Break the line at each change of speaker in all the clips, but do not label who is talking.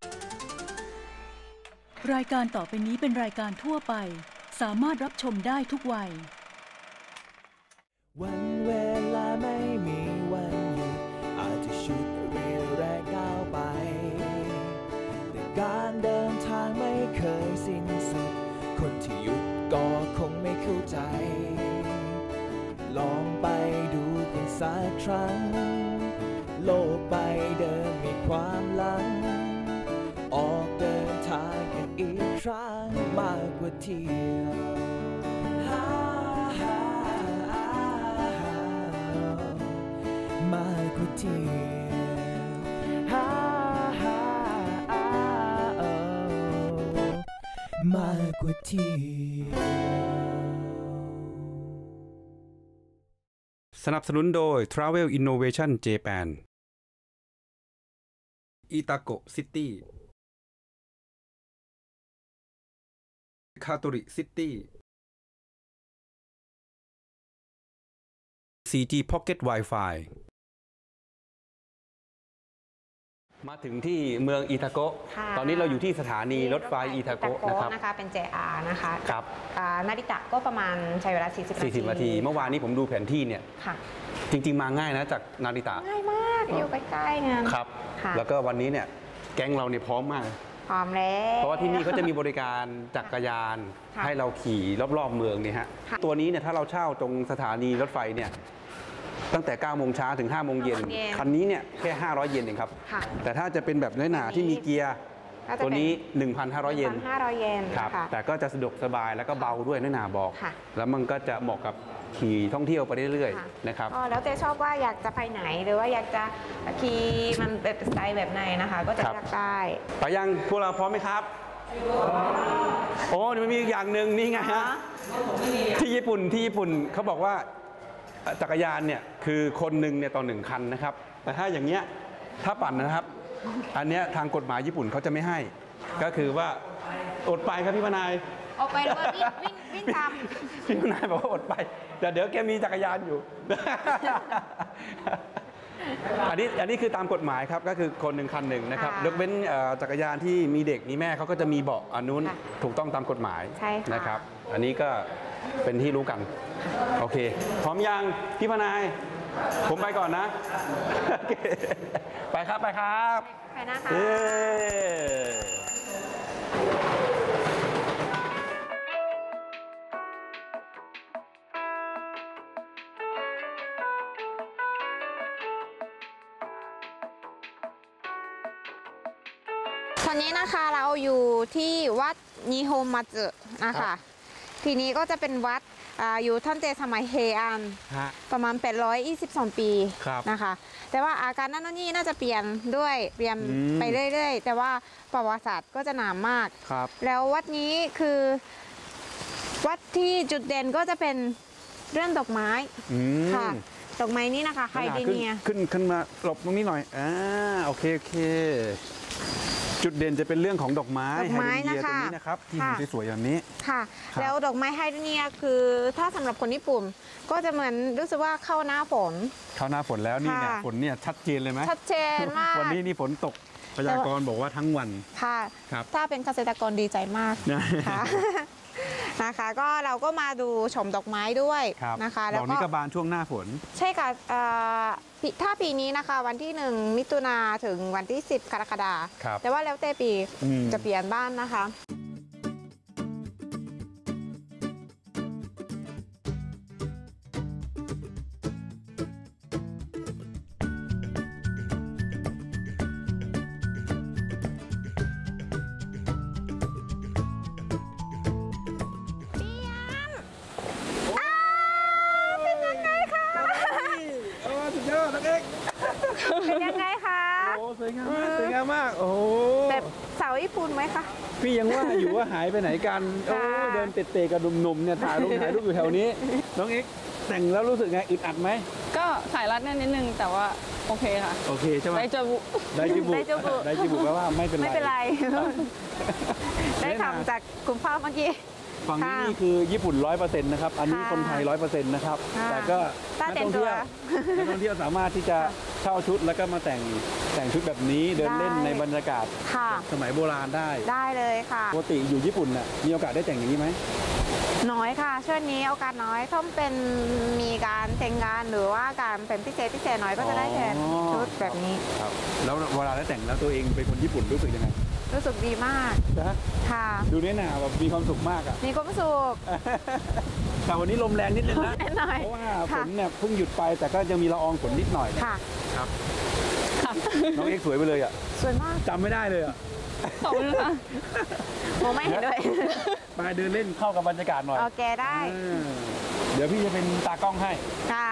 รายการต่อไปนี้เป็นรายการทั่วไปสามารถรับชมได้ทุกวัย
วันเวลาไม่มีวันหยุดอาจจะชุดเรียวแรงก้าวไปแต่การเดินทางไม่เคยสิ้นสุดคนที่หยุดก็คงไม่เข้าใจลองไปดูกันสักครั้งโลกใบเดิมมีความหลังออกเดินทางกันอีกครั้งมากกว่าเที่ยวมากกว่าเที่ยวมากกว่าเที่ยว
สนับสนุนโดย Travel Innovation Japan อิตาโกะซิตี้คาโตริซิตี้ 4G Pocket Wi-Fi มาถึงที่เมืองอิตาโกะตอนนี้เราอยู่ที่สถานีรถไฟอิตาโกะ
นะคะเป็น JR นะคะ
ครับ
นาริตะก็ประมาณใช้เวลา40
นาทีเมื่อวานนี้ผมดูแผนที่เนี่ยจริงๆมาง่ายนะจากนาริตะ
ง่ายมากอยู่ใกล้ๆงั้น
ครับแล้วก็วันนี้เนี่ยแก๊งเราเนี่ยพร้อมมาก
พร้อมแล้ว
เพราะว่าที่นี่เขาจะมีบริการจักรยานให้เราขี่รอบๆเมืองเนี่ยฮะตัวนี้เนี่ยถ้าเราเช่าตรงสถานีรถไฟเนี่ยตั้งแต่9 โมงเช้าถึง5 โมงเย็นคันนี้เนี่ยแค่500 เยนเองครับแต่ถ้าจะเป็นแบบน้อยหนาที่มีเกียร์ตัวนี้ 1,500 เยนครับแต่ก็จะสะดวกสบายแล้วก็เบาด้วยน้อยหนาบอกแล้วมันก็จะเหมาะกับขี่ท่องเที่ยวไปเรื่อยๆนะครับ
แล้วแต่ชอบว่าอยากจะไปไหนหรือว่าอยากจะขี่มันเป็นสไตล์แบบไหนนะคะก็จะเลือกได้
ไปยังพวกเราพร้อมไหมครับโอ้มันมีอย่างหนึ่งนี่ไงฮะที่ญี่ปุ่นเขาบอกว่าจักรยานเนี่ยคือคนหนึ่งเนี่ยต่อ1 คันนะครับแต่ถ้าอย่างเงี้ยถ้าปั่นนะครับอันเนี้ยทางกฎหมายญี่ปุ่นเขาจะไม่ให้ก็คือว่าอดไปครับพี่พนาย
ออกไปหรือว่าวิ่งตาม
พี่พนายบอกว่าอดไปแต่เดี๋ยวแกมีจักรยานอยู่อันนี้คือตามกฎหมายครับก็คือคน1 คัน 1นะครับยกเว้นจักรยานที่มีเด็กมีแม่เขาก็จะมีเบาะอันนู้นถูกต้องตามกฎหมายนะครับอันนี้ก็เป็นที่รู้กันโอเคพร้อมยังพี่พนายผมไปก่อนนะไปครับไป
ตอนนี้นะคะเราอยู่ที่วัดนิโฮมัตสึนะคะทีนี้ก็จะเป็นวัดอยู่ตั้งแต่สมัยเฮอันประมาณ822 ปีนะคะแต่ว่าอาการนั้นนี่น่าจะเปลี่ยนไปเรื่อยๆแต่ว่าประวัติศาสตร์ก็จะหนามากแล้ววัดนี้คือวัดที่จุดเด่นก็จะเป็นเรื่องดอกไม้ค่ะดอกไม้นี้นะคะไฮเดรเนีย
ขึ้นมาหลบตรงนี้หน่อยโอเคจุดเด่นจะเป็นเรื่องของดอกไม้ไฮเดรเนียตรงนี้นะครับที่สวยๆแบบนี้
ค่ะแล้วดอกไม้ไฮเดรเนียคือถ้าสำหรับคนญี่ปุ่นก็จะเหมือนรู้สึกว่าเข้าหน้าฝน
แล้วนี่เนี่ยฝนเนี่ยชัดเจนเลยไหม
ชัดเจนมาก
วันนี้นี่ฝนตกพยากรณ์บอกว่าทั้งวัน
ค่ะถ้าเป็นเกษตรกรดีใจมากค่ะนะคะก็เราก็มาดูชมดอกไม้ด้วยนะคะ
แล้วก็บานช่วงหน้าฝน
ใช่ค่ะถ้าปีนี้นะคะวันที่1 มิถุนาถึงวันที่10 กรกฎาคมแต่ว่าแล้วแต่ปีจะเปลี่ยนบ้านนะคะเป็นยังไงคะ
โอ้สวยงามมากโอ้
แบบสาวญี่ปุ่นไหมคะ
พี่ยังว่าอยู่ว่าหายไปไหนกันโอ้เดินเตะๆกับหนุ่มๆเนี่ยถ่ายรูปอยู่แถวนี้น้องเอ็กแต่งแล้วรู้สึกไงอึดอัดไหม
ก็สายรัดแน่นิดนึงแต่ว่าโอเคค่ะ
โอเคใช่ไหม
ได้
จิบุแปลว่าไม่เป็นไร
ได้ทำจากคุณพ่อเมื่อกี้
ฝั่งนี้นี่คือญี่ปุ่น 100%นะครับอันนี้คนไทย 100%นะครับแต่ก็นักท่องเที่ยวสามารถที่จะเช่าชุดแล้วก็มาแต่งชุดแบบนี้เดินเล่นในบรรยากาศสมัยโบราณได้
เลยค่ะ
ปกติอยู่ญี่ปุ่นน่ะมีโอกาสได้แต่งอย่างนี้ไหม
น้อยค่ะช่วงนี้โอกาสน้อยถ้าเป็นมีการแต่งงานหรือว่าการเป็นพิเศษน้อยก็จะได้แทนชุดแบบนี้
ครับแล้วเวลาได้แต่งแล้วตัวเองเป็นคนญี่ปุ่นรู้สึกยังไง
รู้สึกดีมาก
นะ
ค่ะ
ดูเนี่ยนะแบบมีความสุขมากอ่ะ
มีความสุข
แต่วันนี้ลมแรงนิดนึงนะเพราะว่าฝนเนี่ยเพิ่งหยุดไปแต่ก็ยังมีละอองฝนนิดหน่อย
ค่ะ
ครับน้องเอ็กสวยไปเลยอ่ะ
สวยมาก
จำไม่ได้เลยอ่ะ
ขอบคุณค่ะ
มองไม่เห็นด้วย
ไปเดินเล่นเข้ากับบรรยากาศหน่อย
โอเคได้
เดี๋ยวพี่จะเป็นตากล้องให้
ค่ะ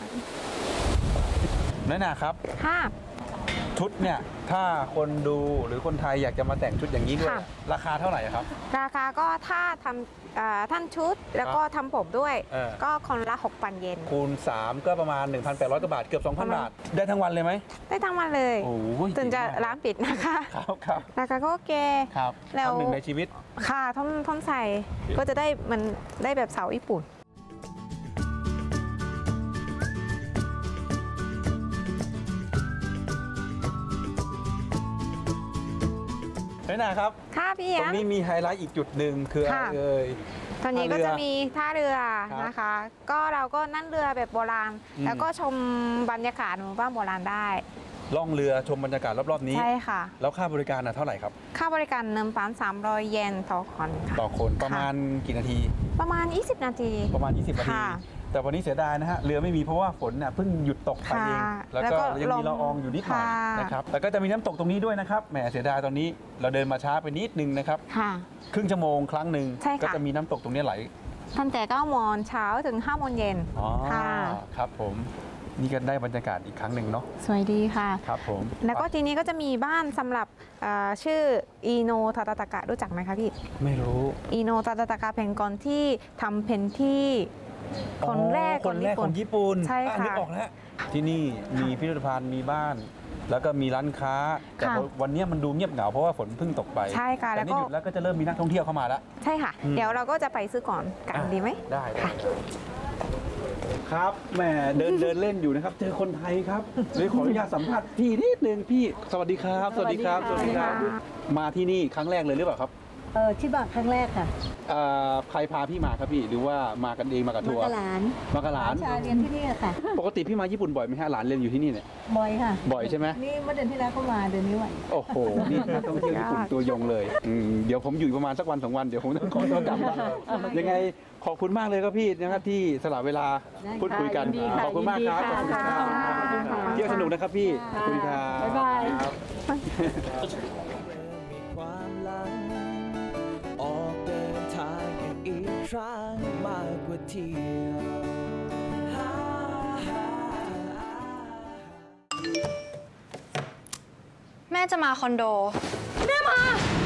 นั่นนะครับ
ค่ะ
ชุดเนี่ยถ้าคนดูหรือคนไทยอยากจะมาแต่งชุดอย่างนี้ด้วยราคาเท่าไหร่ครับ
ราคาก็ถ้าทำท่านชุดแล้วก็ทำผมด้วยก็คนละ 6,000 เยน
คูณ3ก็ประมาณ 1,800 กว่าบาทเกือบ 2,000 บาทได้ทั้งวันเลยไหม
ได้ทั้งวันเลยจนจะร้านปิดนะคะ
ครับ
ราคาก็โอเค
ครับแล้วหนึ่งในชีวิต
ค่ะท่อนใส่ก็จะได้มันได้แบบสาวญี่ปุ่น
นี่นะครับ
ค่ะพี่
ตรงนี้มีไฮไลท์อีกจุดหนึ่งคืออะไรเอ่ย
ตอนนี้ก็จะมีท่าเรือนะคะก็เราก็นั่งเรือแบบโบราณแล้วก็ชมบรรยากาศหมู่บ้านโบราณได้
ล่องเรือชมบรรยากาศรอบๆนี้
ใช่ค่ะ
แล้วค่าบริการเท่าไหร่ครับ
ค่าบริการ1,300 เยนต่อคน
ต่อคนประมาณกี่นาที
ประมาณ20 นาที
ประมาณ20 นาทีแต่วันนี้เสียดายนะฮะเรือไม่มีเพราะว่าฝนเพิ่งหยุดตกไปเองแล้วก็ยังมีละอองอยู่นิดหน่อยนะครับแล้วก็จะมีน้ำตกตรงนี้ด้วยนะครับแหมเสียดายตอนนี้เราเดินมาช้าไปนิดนึงนะครับครึ่งชั่วโมงครั้งหนึ่งก็จะมีน้ำตกตรงนี้ไหล
ตั้งแต่9 โมงเช้าถึง5 โมงเย็น
ครับผมนี่ก็ได้บรรยากาศอีกครั้งหนึ่งเนาะ
สวยดีค่ะ
ครับผม
แล้วก็ทีนี้ก็จะมีบ้านสำหรับชื่ออีโนทาตาตะกะรู้จักไหมคะพี่
ไม่รู้
อีโนทาตาตะกะเป็นคนที่ทำเพนที่คนแรก
ของญี่ปุ่น
ใช่ค่ะ
นึกออกแล้วที่นี่มีพิพิธภัณฑ์มีบ้านแล้วก็มีร้านค้าแต่วันนี้มันดูเงียบเหงาเพราะว่าฝนเพิ่งตกไป
ใช่ค่ะ
แล้วก็หยุดแล้วก็จะเริ่มมีนักท่องเที่ยวเข้ามาแล้ว
ใช่ค่ะเดี๋ยวเราก็จะไปซื้อก่อนกันดีไหม
ได้ครับแหมเดินเล่นอยู่นะครับเจอคนไทยครับเลยขออนุญาตสัมภาษณ์พี่นิดนึงพี่สวัสดีครับสวัสดีครับมาที่นี่ครั้งแรกเลยหรือเปล่าครับ
ที่บ้านครั้งแรกค่ะ
ใครพาพี่มาครับพี่หรือว่ามากันเองมากับทัวร์มากับหลาน
ชาเรียนที่นี่ค่ะ
ปกติพี่มาญี่ปุ่นบ่อยไหมฮะหลานเรียนอยู่ที่นี่เนี่ย
บ่อยค่ะ
บ่อยใช่ไหม
นี่เมื่อเดือนที่แล้วก็มาเดือนนี้ไหว
โอ้โหนี่ต้องเที่ยวญี่ปุ่นตัวยงเลยเดี๋ยวผมอยู่ประมาณสักวัน2 วันเดี๋ยวผมต้องขอตัวกลับยังไงขอบคุณมากเลยครับพี่นะครับที่สละเวลาพูดคุยกันขอบคุณมากครับเที่ยวสนุกนะครับพี่ขอบคุณครับ
บ๊ายบาย
ออกเดินทางกันอีกครั้งมากกว่าเที่ยว
แม่จะมาคอนโดแม่มา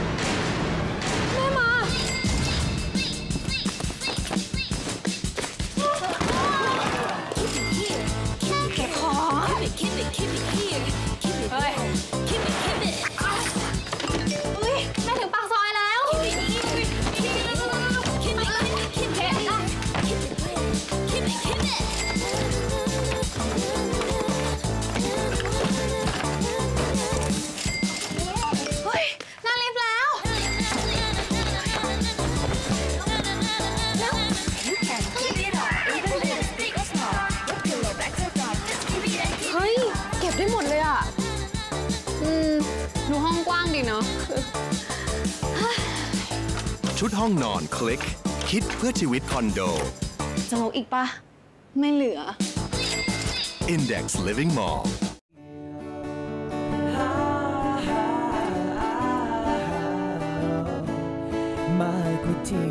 เก็บของเฮ้ยแม่ถึงปากซอยแล้วได้หมดเลยอ่ะดูห้องกว้างดีเนาะ
ชุดห้องนอนคลิกคิดเพื่อชีวิตคอนโด
จะลงอีกปะไม่เหลือ
Index Living Mall
มากกว่าที่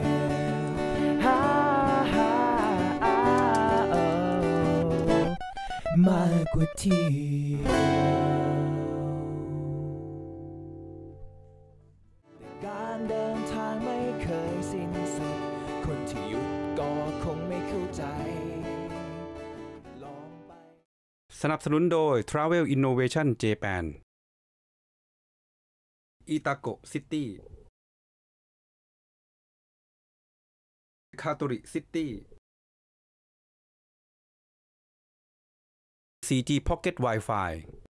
มากกว่าที่การเดินทางไม่เคยสิ้นสุดคนที่หยุดก็คงไม่เข้าใจลองไป
สนับสนุนโดย Travel Innovation Japan อิตาโกะซิตี้คาโตริซิตี้ 4G Pocket Wi-Fi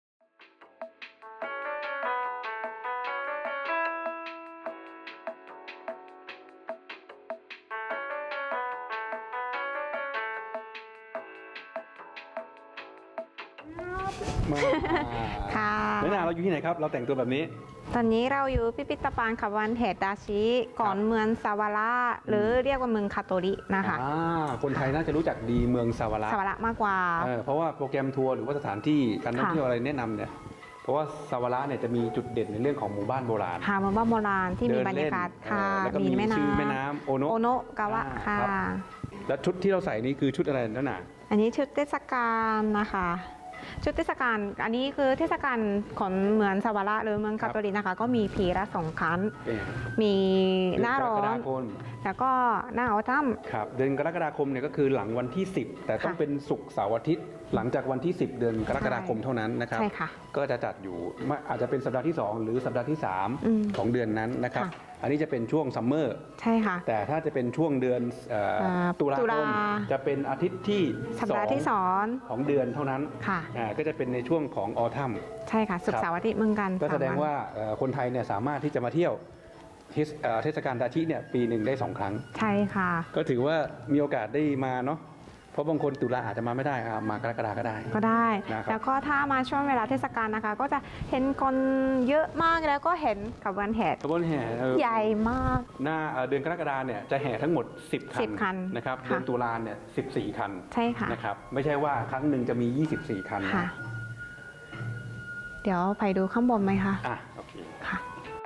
ค่ะ
แล้วนาเราอยู่ที่ไหนครับ เราแต่งตัวแบบนี้
ตอนนี้เราอยู่พิพิธภัณฑ์ขบวนแห่ดาชิก่อนเมืองซาวาระหรือเรียกว่าเมืองคาโตรินะคะ
คนไทยน่าจะรู้จักดีเมืองซาวาระ
ซาวาระมากกว่า
เพราะว่าโปรแกรมทัวร์หรือว่าสถานที่การท่องเที่ยวอะไรแนะนำเนี่ย เพราะว่าซาวาระเนี่ยจะมีจุดเด่นในเรื่องของหมู่บ้านโบราณ
หมู่บ้านโบราณที่มีบรรยากาศค่ะ
แล้วก็มีชื่อแม่น้ำโอโนะ
กาวะค่ะ
แล้วชุดที่เราใส่นี้คือชุดอะไรนั่นน่ะ
อันนี้ชุดเทศกาลนะคะชุดเทศกาลอันนี้คือเทศกาลของเมืองซาวาระหรือเมืองคาโตรินะคะก็มีปีละ2 ครั้งมีหน้าร้อนแล้วก็หน้าออทัม
ครับเดือนกรกฎาคมเนี่ยก็คือหลังวันที่10แต่ต้องเป็นศุกร์เสาร์อาทิตย์หลังจากวันที่10เดือนกรกฎาคมเท่านั้นนะครับ
ใช่ค่ะ
ก็จะจัดอยู่อาจจะเป็นสัปดาห์ที่2หรือสัปดาห์ที่3ของเดือนนั้นนะครับอันนี้จะเป็นช่วงซัมเมอร์
ใช่ค่ะ
แต่ถ้าจะเป็นช่วงเดือนตุลาคมจะเป็นอาทิตย์ที่
สัปดาห์ที่2
ของเดือนเท่านั้น
ค่ะ
ก็จะเป็นในช่วงของออทัม
ใช่ค่ะศุกร์เสาร์อาทิตย์เหมือนกัน
ก็แสดงว่าคนไทยเนี่ยสามารถที่จะมาเที่ยวเทศกาลดาชิเนี่ยปีหนึ่งได้2 ครั้ง
ใช่ค่ะ
ก็ถือว่ามีโอกาสได้มาเนาะเพราะบางคนตุลาอาจจะมาไม่ได้มากรกฎาก็ได้
แล้วก็ถ้ามาช่วงเวลาเทศกาลนะคะก็จะเห็นคนเยอะมากแล้วก็เห็นขบวนแห่ใหญ่มาก
หน้าเดือนกรกฎาเนี่ยจะแห่ทั้งหมด10 คันนะครับเดือนตุลาเนี่ย14 คัน
ใช่ค่ะ
นะครับไม่ใช่ว่าครั้งหนึ่งจะมี24 คัน
ค่ะเดี๋ยวไปดูข้างบนไหมคะ
โอเค
ค่ะ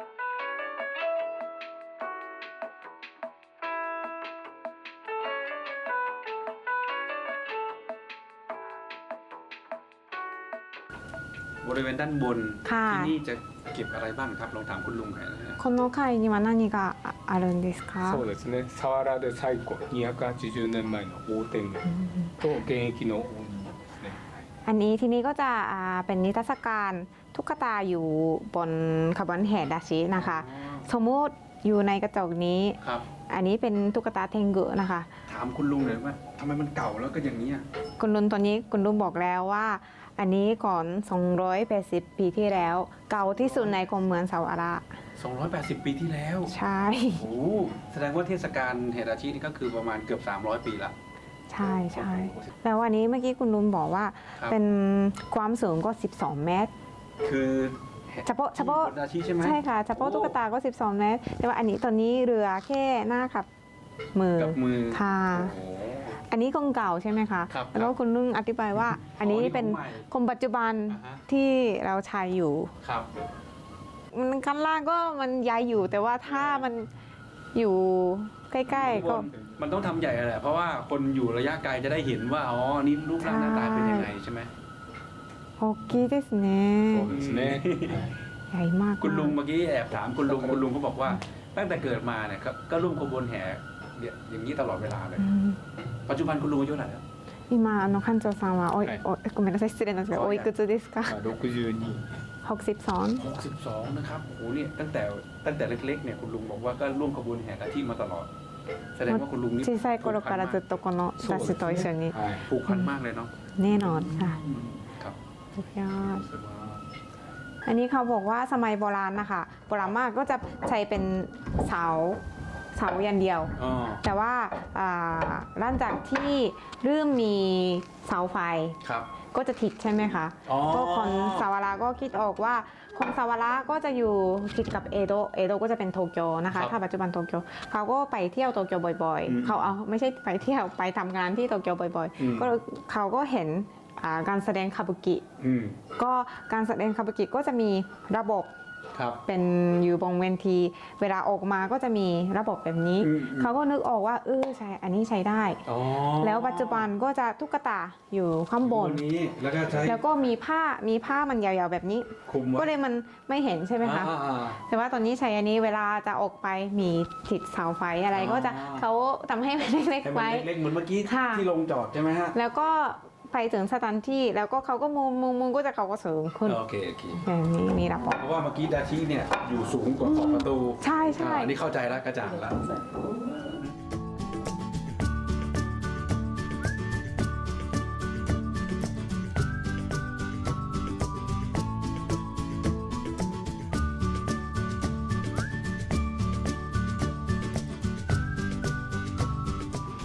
บริเวณด้านบนที่นี่จะเก็บอะไรบ้างครับลองถามคุณลุงหน่อยนะ
この階には何があるんですか
そうですね佐原で最古280年前の大天狗と現役の大人ですね
อันนี้ที่นี่ก็จะเป็นนิทรรศการตุ๊กตาอยู่บนขบวนแห่ดาชินะคะสมมติอยู่ในกระจกนี้อันนี้เป็นตุ๊กตาเทงกุนะคะ
ถามคุณลุงเลยว่าทำไมมันเก่าแล้วก็อย่างนี้
คุณลุงตอนนี้คุณลุงบอกแล้วว่าอันนี้ก่อน280 ปีที่แล้วเก่าที่สุดในกรมเมืองซาวาระ
280 ปีที่แล้ว
ใช่
โอ้แสดงว่าเทศกาลแห่ดาชินี่ก็คือประมาณเกือบ300 ปีละ
ใช่ใช่แล้ววันนี้เมื่อกี้คุณลุงบอกว่าเป็นความสูงก็12 เมตร
คือ
เฉพาะ
ดาชิใช่ไหม
ใช่ค่ะเฉพาะตุ๊กตาก็12 เมตรแต่ว่าอันนี้ตอนนี้เรือแค่หน้ากับมือค่ะอันนี้ของเก่าใช่ไหมคะแล้วก็คุณลุงอธิบายว่าอันนี้เป็นคนปัจจุบันที่เราใช้อยู่มันขั้นล่างก็มันใหญ่อยู่แต่ว่าถ้ามันอยู่ใกล้ๆก็
มันต้องทำใหญ่แหละเพราะว่าคนอยู่ระยะไกลจะได้เห็นว่าอ๋อนี่รูปร่างหน้าตาเป็นยังไงใช่ไหม
โอเคですねใหญ่มาก
คุณลุงเมื่อกี้แอบถามคุณลุงเขาบอกว่าตั้งแต่เกิดมาเนี่ยก็ร่วมขบวนแห่อย่างนี้ตลอดเวลาเลยปัจจุบันคุณลุงอายุเท่าไหร่แล้ว
今館長さんはごめんなさい失礼なんですけどおいくつですか
62นะครับโอ้เนี่ยตั้งแต่เล็กๆเนี่ยคุณลุงบอกว่าก็ร่วมขบวนแห่ดาชิมาตลอดแสดงว่าคุณลุงนี่
小さい頃からずっとこのダッシュと一緒に
ผูกพันมากเลยเนาะ
แน่นอนค่ะ
ครับ
สุดยอดอันนี้เขาบอกว่าสมัยโบราณนะคะโบราณมากก็จะใช้เป็นเสายันเดียวแต่ว่าหลังจากที่เริ่มมีเสาไฟก็จะติดใช่ไหมคะก็คนซาวาระก็คิดออกว่าคนซาวาระก็จะอยู่ติดกับเอโดะก็จะเป็นโตเกียวนะคะถ้าปัจจุบันโตเกียวเขาก็ไปเที่ยวโตเกียวบ่อยๆเขาไม่ใช่ไปเที่ยวไปทำงานที่โตเกียวบ่อยๆก็เขาก็เห็นการแสดงคาบุกิก็การแสดงคาบุกิก็จะมีระบบเป็นอยู่บนเวทีเวลาออกมาก็จะมีระบบแบบนี้เขาก็นึกออกว่าใช่อันนี้ใช้ได้แล้วปัจจุบันก็จะตุ๊กตาอยู่ข้างบนแล้วก็มีผ้ามันยาวๆแบบนี้ก็เลยมันไม่เห็นใช่ไหมคะแต่ว่าตอนนี้ใช้อันนี้เวลาจะออกไปมีติดเสาไฟอะไรก็จะเขาทำให้มันเล็กๆไว้
เล็กๆเหมือนเมื่อกี้ที่ลงจอดใช่ไหมฮะ
แล้วก็ไปถึงสถานที่แล้วก็เขาก็มุงก็จะเขาก็สูงขึ้น
โอเค
นี่ระบบ
เพราะว่าเมื่อกี้ดาชิเนี่ยอยู่สูงกว่าขอบประตู
ใช่
อันนี้เข้าใจแล้วกระจ่างแล้ว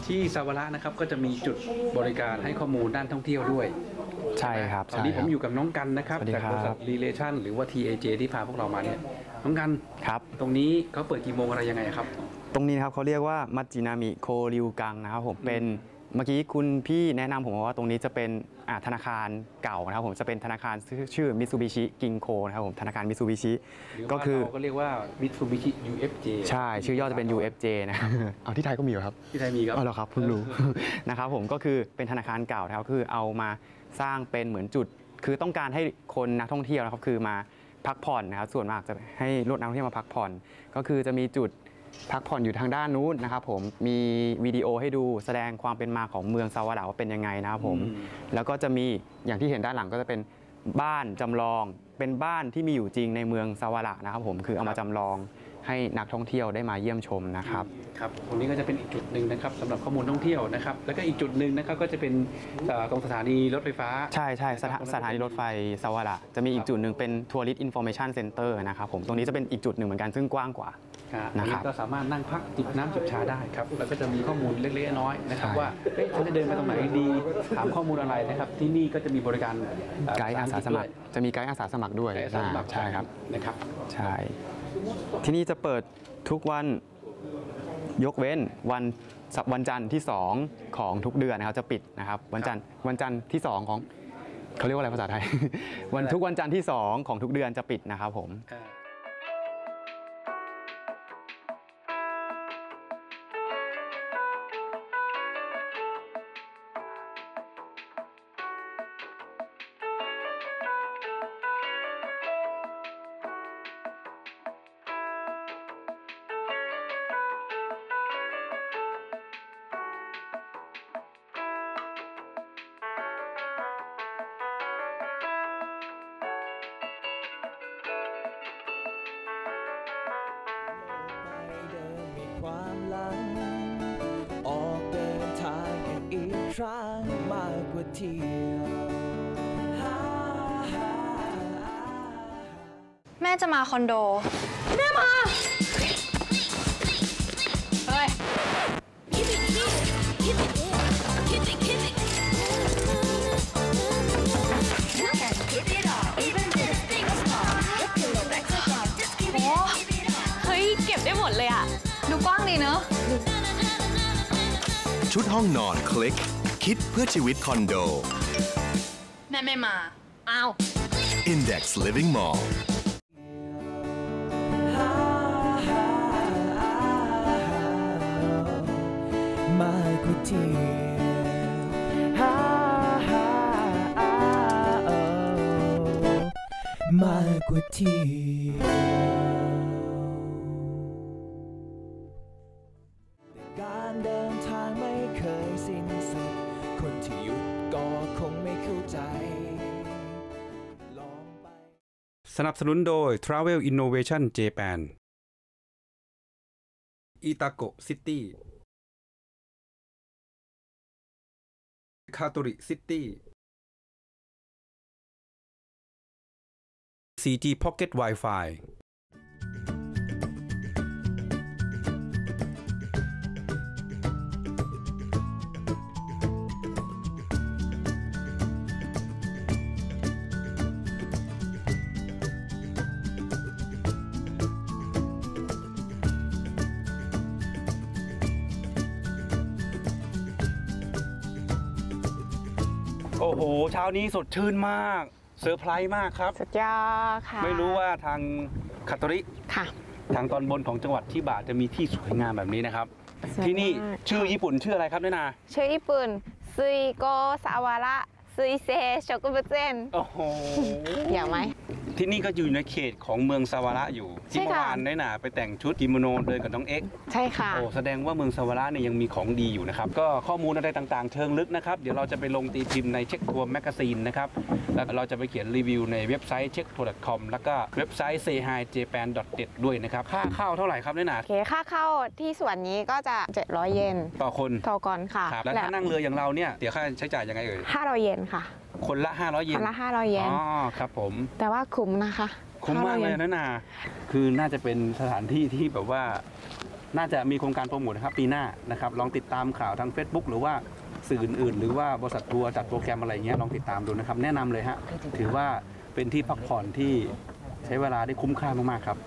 ที่ซาวาระนะครับก็จะมีจุดบริการให้ข้อมูลด้านท่องเที่ยวด้วย
ใช่ครับ
ตอนนี้ผมอยู่กับน้องกันนะครับจากบริษัท Relation หรือว่า TAJ ที่พาพวกเรามาเนี่ยน้องกัน
ครับ
ตรงนี้เขาเปิดกี่โมงอะไรยังไงครับ
ตรงนี้นะครับเขาเรียกว่ามัจจินามิโคริวกังนะครับผมเป็นเมื่อกี้คุณพี่แนะนำผมว่าตรงนี้จะเป็นธนาคารเก่านะครับผมจะเป็นธนาคารชื่อมิตซูบิชิกิงโคนะครับผมธนาคารมิตซูบิชิก็คือ
ก็เรียกว่ามิตซูบิชิ UFJ
ใช่ชื่อย่อจะเป็น UFJ นะเอาที่ไทยก็มีครับ
ที่ไทยมีครับ
เหรอครับเพิ่งรู้ นะครับผมก็คือเป็นธนาคารเก่านะครับคือเอามาสร้างเป็นเหมือนจุดคือต้องการให้คนนักท่องเที่ยวนะครับคือมาพักผ่อนนะครับส่วนมากจะให้รถนักท่องเที่ยวมาพักผ่อนก็คือจะมีจุดพักผ่อนอยู่ทางด้านนู้นนะครับผมมีวิดีโอให้ดูแสดงความเป็นมาของเมืองซาวาระว่าเป็นยังไงนะครับผมแล้วก็จะมีอย่างที่เห็นด้านหลังก็จะเป็นบ้านจำลองเป็นบ้านที่มีอยู่จริงในเมืองซาวาระนะครับผมคือเอามาจำลองให้นักท่องเที่ยวได้มาเยี่ยมชมนะครับ
ครับตรงนี้ก็จะเป็นอีกจุดหนึ่งนะครับสำหรับข้อมูลท่องเที่ยวนะครับแล้วก็อีกจุดหนึ่งนะครับก็จะเป็นตรงสถานีรถไฟฟ้า
ใช่สถานีรถไฟซาวาระจะมีอีกจุดหนึ่งเป็น Tourist Information Center นะครับผมตรงนี้จะเป็นอีกจุดหนึ่งเหมือนกันซึ่งกว้างกว่า
นะครับก็สามารถนั่งพักจิบน้ำจิบชาได้ครับแล้วก็จะมีข้อมูลเล็กๆน้อยๆนะครับว่าเขาจะเดินไปตรงไหนดีถามข้อมูลอะไรนะครับที่นี่ก็จะมีบริการ
ไกด์อาสาสมัครจะมีไกด์อาสาสมัครด้วยใช่ครับ
นะครับ
ใช่ที่นี่จะเปิดทุกวันยกเว้นวันจันทร์ที่2ของทุกเดือนนะครับจะปิดนะครับวันจันทร์ที่2ของเขาเรียกว่าอะไรภาษาไทย ทุกวันจันทร์ที่2ของทุกเดือนจะปิดนะครับผม
ความหลังออกเดินทางอีกครั้งมากกว่าเที่ยว
แม่จะมาคอนโดแม่มาเฮ้ยเฮ้ยเก็บได้หมดเลยอ่ะดูกว้างดีเนอะ
ชุดห้องนอนคลิกคิดเพื่อชีวิตคอนโด
แม่ไม่มาอ้าว
Index Living Mall
มากกว่าเที่ยวมากกว่าเที่ยวการเดินทางไม่เคยสิ้นสุดคนที่หยุดก็คงไม่เข้าใจลองไป
สนับสนุนโดย Travel Innovation Japan อิตาโกะซิตี้คาโตริซิตี้ 4G Pocket Wi-Fiโอ้โหเช้านี้สดชื่นมากเซอร์ไพรส์มากครับ
สุดยอดค่ะ
ไม่รู้ว่าทางคาโตริ
ค่ะ
ทางตอนบนของจังหวัดชิบะจะมีที่สวยงามแบบนี้นะครับที่นี่ชื่อญี่ปุ่นชื่ออะไรครับเนนา
ชื่อญี่ปุ่นซุยโกซาวาระซุยเซโชกุบุเซน
โอ้โห
อยากไหม
ที่นี่ก็อยู่ในเขตของเมืองซาวาระอยู่ที่เมื่อวานเนนาไปแต่งชุดกิโมโนเดินกับน้องเอ็ก
ใช่ค่ะ
โอ้แสดงว่าเมืองซาวาระเนี่ยยังมีของดีอยู่นะครับก็ข้อมูลอะไรต่างๆเชิงลึกนะครับเดี๋ยวเราจะไปลงตีพิมพ์ในเช็คทัวร์แมกกาซีนนะครับแล้วเราจะไปเขียนรีวิวในเว็บไซต์ checktour.com แล้วก็เว็บไซต์ sayhijapan.net ด้วยนะครับค่าเข้าเท่าไหร่ครับเนนา
ค่าเข้าที่ส่วนนี้ก็จะ700 เยน
ต่อคน
ค่ะ
แล้วถ้านั่งเรืออย่างเราเนี่ยเดี๋ยวค่าใช้จ่ายยังไงเอ่ย
500 เยนค่ะ
คนละ500 เยน
คนละ500 เยน
อ๋อครับผม
แต่ว่าคุ้มนะคะ
คุ้มมากเลยนะนาคือน่าจะเป็นสถานที่ที่แบบว่าน่าจะมีโครงการโปรโมทนะครับปีหน้านะครับลองติดตามข่าวทาง Facebook หรือว่าสื่ออื่นๆหรือว่าบริษัททัวร์จัดโปรแกรมอะไรเงี้ยลองติดตามดูนะครับแนะนำเลยฮะถือว่าเป็นที่พักผ่อนที่ใช้เวลาได้คุ้มค่ามากๆครับ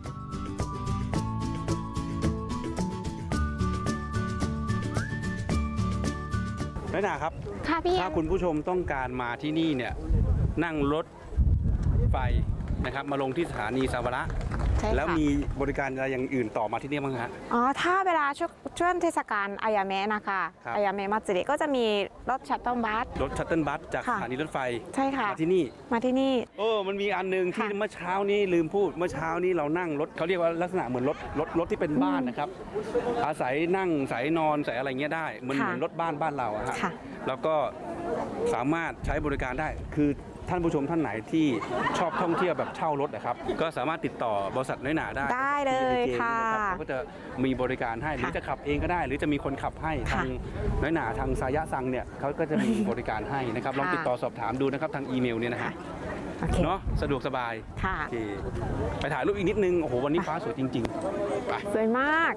น้อยหนาครับ
ค่ะพี่
ถ้าคุณผู้ชมต้องการมาที่นี่เนี่ยนั่งรถไฟนะครับมาลงที่สถานีสาวระแล้วมีบริการอะไรอย่างอื่นต่อมาที่นี่บ้างฮะ
อ๋อถ้าเวลาช่วงเทศกาลอายาเมะนะคะอายาเมะมาจิก็จะมีรถชัตเติลบัสจากสถานีรถไฟใช่ค่ะ
มาที่นี่มันมีอันนึงที่เมื่อเช้านี้ลืมพูดเมื่อเช้านี้เรานั่งรถเขาเรียกว่าลักษณะเหมือนรถที่เป็นบ้านนะครับอาศัยนั่งใส่นอนใส่อะไรเงี้ยได้เหมือนรถบ้านเราอะฮะแล้วก็สามารถใช้บริการได้คือท่านผู้ชมท่านไหนที่ชอบท่องเที่ยวแบบเช่ารถนะครับก็สามารถติดต่อบริษัทน้อยหนาได้
เลยค่ะ
เขาก็จะมีบริการให้หรือจะขับเองก็ได้หรือจะมีคนขับให้ทางน้อยหนาทางสายะซังเนี่ยเขาก็จะมีบริการให้นะครับลองติดต่อสอบถามดูนะครับทางอีเมลเนี่ยนะฮะเนาะสะดวกสบายไปถ่ายรูปอีกนิดนึงโอ้โหวันนี้ฟ้าสวยจริงๆไป
สวยมาก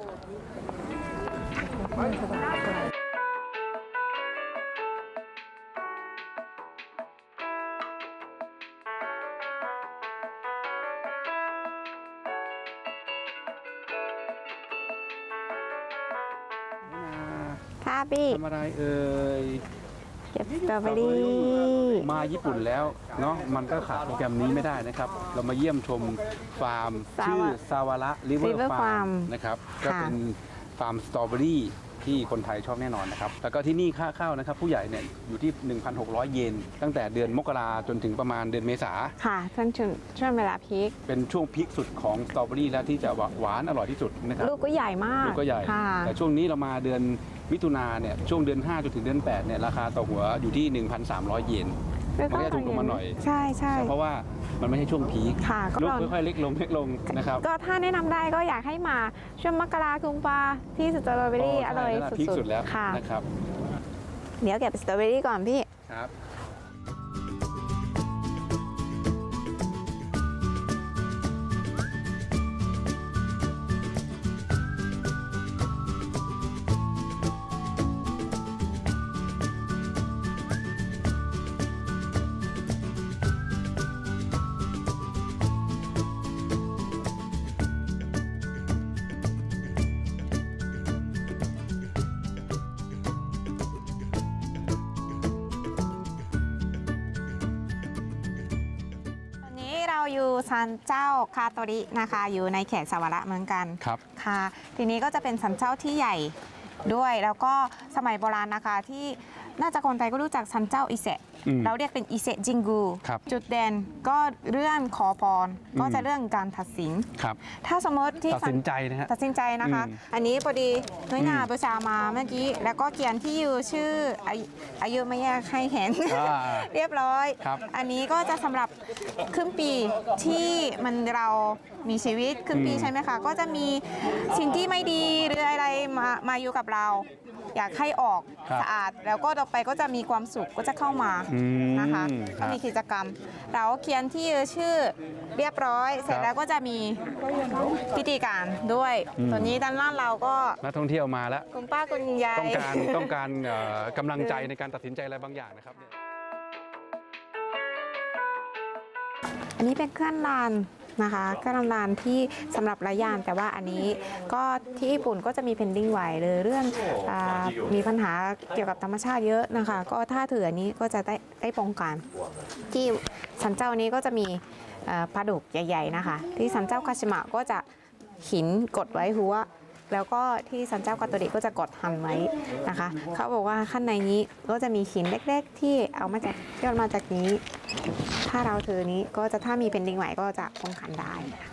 ทำอะไรเอ่ย
เก็บสตรอเบอรี่
มาญี่ปุ่นแล้วเนาะมันก็ขาดโปรแกรมนี้ไม่ได้นะครับเรามาเยี่ยมชมฟาร์มชื่อซาวาระริเวอร์ฟาร์มนะครับก็เป็นฟาร์มสตรอเบอรี่ที่คนไทยชอบแน่นอนนะครับแล้วก็ที่นี่ค่าเข้านะครับผู้ใหญ่เนี่ยอยู่ที่ 1,600 เยนตั้งแต่เดือนมกราจนถึงประมาณเดือนเมษา
ค่ะช่วงเวลาพีค
เป็นช่วงพีคสุดของสตรอเบอรี่แล้วที่จะหวานอร่อยที่สุดนะครับ
ลูกก็ใหญ่มาก
ลูกก็ใหญ่แต่ช่วงนี้เรามาเดือนมิถุนาเนี่ยช่วงเดือน5จนถึงเดือน8เนี่ยราคาต่อหัวอยู่ที่ 1,300 เยนมันก็จะถูกลงมาหน่อย
ใช่
เพราะว่ามันไม่ใช่ช่วงพีคลูกค่อยๆเล็กลงนะครับ
ก็ถ้าแนะนำได้ก็อยากให้มาช่วงมกราคมที่สตรอเบอรี่อร่อย
สุดแล้วนะครับ
เดี๋ยวเก็บสตรอเบอรี่ก่อนพี่
ครับ
อยู่ศาลเจ้าคาโตรินะคะอยู่ในเขตสาวระเหมือนกัน
ครับ
ค่ะทีนี้ก็จะเป็นศาลเจ้าที่ใหญ่ด้วยแล้วก็สมัยโบราณนะคะที่น่าจะคนไทยก็รู้จักศาลเจ้าอิเซะเราเรียกเป็นอิเซะจิงกูจุดเด่นก็เรื่องขอพรก็จะเรื่องการตัดสินถ้าสมมติที่
ตัดสินใจนะฮะ
ตัดสินใจนะคะอันนี้พอดีน้อยหน้าประชามาเมื่อกี้แล้วก็เขียนที่อยู่ชื่ออายุไม่แยกให้เห็นเรียบร้อยอันนี้ก็จะสำหรับครึ่งปีที่เรามีชีวิตครึ่งปีใช่ไหมคะก็จะมีสิ่งที่ไม่ดีหรืออะไรมาอยู่กับเราอยากให้ออกสะอาดแล้วก็ต่อไปก็จะมีความสุขก็จะเข้ามานะคะก็มีกิจกรรมเราเขียนที่ชื่อเรียบร้อยเสร็จแล้วก็จะมีพิธีการด้วยตอนนี้ด้านล่างเราก็
นักท่องเที่ยวมาแล้ว
คุณป้าคุณยาย
ต้องการกำลังใจในการตัดสินใจอะไรบางอย่างนะครับ
อันนี้เป็นเครื่องรางนะคะเครื่องรางที่สำหรับระยานแต่ว่าอันนี้ก็ที่ญี่ปุ่นก็จะมีเพนดิ้งไหวเลยเรื่องมีปัญหาเกี่ยวกับธรรมชาติเยอะนะคะก็ถ้าถืออันนี้ก็จะได้ป้องกันที่สันเจ้านี้ก็จะมีปลาดุกใหญ่ๆนะคะที่สันเจ้าคาชิมะก็จะหินกดไว้หัวแล้วก็ที่สันเจ้าคาโตริก็จะกดหันไว้นะคะเขาบอกว่าข้างในนี้ก็จะมีหินเล็กๆที่เอามาจากย่อมาจากนี้ถ้าเราถือนี้ก็จะถ้ามีเป็นดิ้งไหวก็จะป้องกันได้นะคะ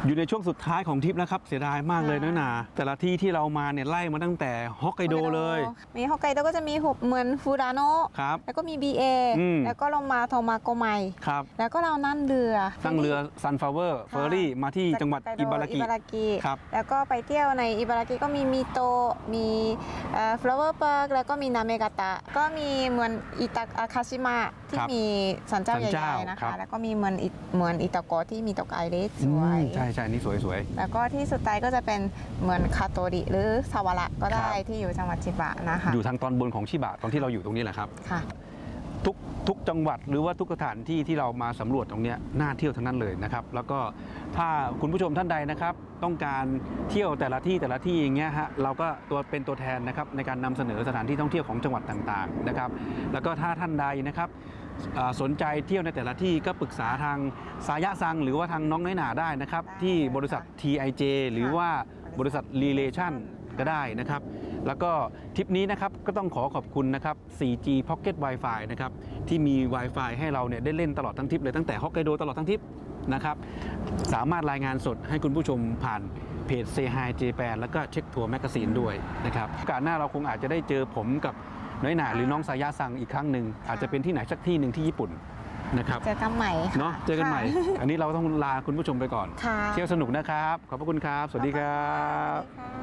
อยู่ในช่วงสุดท้ายของทริปแล้วครับเสียดายมากเลยน้อยหนาแต่ละที่ที่เรามาเนี่ยไล่มาตั้งแต่ฮอกไกโดเลย
มีฮอกไกโดก็จะมีหุบเหมือนฟูรานโนะแล้วก็มี BA แล้วก็ลงมาโทมาโกไมแล้วก็เรานั่งเรือ
ซันฟลาวเวอร์เฟอร์รี่มาที่จังหวัดอิบารากิ
แล้วก็ไปเที่ยวในอิบารากิก็มีมิโตะมีฟลาวเวอร์พาร์คแล้วก็มีนาเมกาตะก็มีเหมือนอิตาคาชิมะที่มีศาลเจ้าใหญ่ๆนะคะแล้วก็มีเหมือนอิตาโกะที่มีตกไอเล็กสวย
ใช่นี่สวย
แล้วก็ที่สุดท้ายก็จะเป็นเหมือนคาโตริหรือซาวาระก็ได้ที่อยู่จังหวัดชิบะนะคะ
อยู่ทางตอนบนของชิบะตอนที่เราอยู่ตรงนี้แหละครับทุกจังหวัดหรือว่าทุกสถานที่ที่เรามาสำรวจตรงนี้น่าเที่ยวทั้งนั้นเลยนะครับแล้วก็ถ้าคุณผู้ชมท่านใดนะครับต้องการเที่ยวแต่ละที่อย่างเงี้ยฮะเราก็เป็นตัวแทนนะครับในการนำเสนอสถานที่ท่องเที่ยวของจังหวัดต่างๆนะครับแล้วก็ถ้าท่านใดนะครับสนใจเที่ยวในแต่ละที่ก็ปรึกษาทางสายะซังหรือว่าทางน้องน้อยหนาได้นะครับที่บริษัท TIJ หรือว่าบริษัท Relation ก็ได้นะครับแล้วก็ทริปนี้นะครับก็ต้องขอบคุณนะครับ 4G Pocket Wi-Fi นะครับที่มี Wi-Fi ให้เราเนี่ยได้เล่นตลอดทั้งทริปเลยตั้งแต่ฮอกไกโดตลอดทั้งทริปนะครับสามารถรายงานสดให้คุณผู้ชมผ่านเพจ Say Hi Japan แล้วก็เช็คทัวร์แมกกาซีนด้วยนะครับโอกาสหน้าเราคงอาจจะได้เจอผมกับน้อยหนาหรือน้องสายะซังอีกครั้งหนึ่งอาจจะเป็นที่ไหนสักที่หนึ่งที่ญี่ปุ่นนะครับ
เจอกันใหม่
เนาะเจอกันใหม่อันนี้เราต้องลาคุณผู้ชมไปก่อนเที่ยวสนุกนะครับขอบพระคุณครับสวัสดีครับ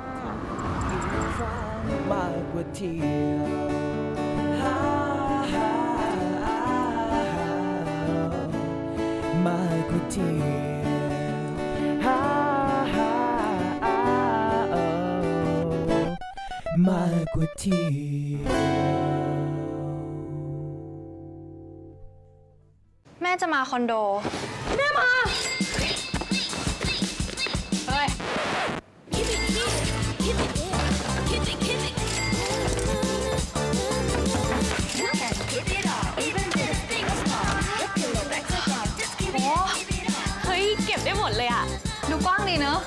มากกว่าเที่ยวมากกว่าเที่ยวมากกว่าเที่ยว
แม่จะมาคอนโดแม่มาเฮ้ยเก็บได้หมดเลยอ่ะดูกว้างดีเนอะ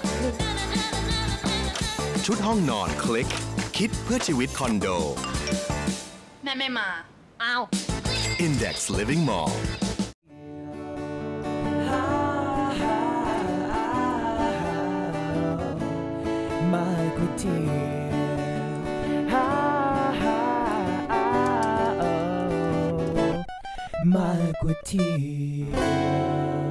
ชุดห้องนอนคลิกคิดเพื่อชีวิตคอนโด
แม่ไม่มาอ้าว
Index Living Mall
มากกว่าเที่ยวมากกว่าเที่ยว